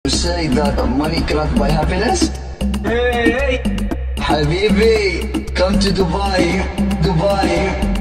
You say that money cannot buy happiness? Hey, Habibi, come to Dubai, Dubai.